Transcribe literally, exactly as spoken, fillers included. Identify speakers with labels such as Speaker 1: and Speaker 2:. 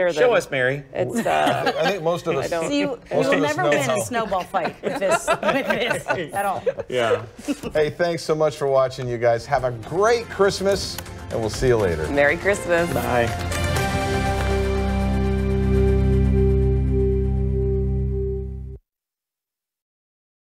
Speaker 1: Show us, Mary.
Speaker 2: It's, uh,
Speaker 3: I think most of us.
Speaker 2: don't-
Speaker 4: So you, you
Speaker 3: Most
Speaker 4: will
Speaker 3: of us
Speaker 4: never
Speaker 3: know
Speaker 4: win
Speaker 3: how.
Speaker 4: a snowball fight with this, with this at all.
Speaker 1: Yeah.
Speaker 3: Hey, thanks so much for watching, you guys. Have a great Christmas, and we'll see you later.
Speaker 2: Merry Christmas.
Speaker 1: Bye.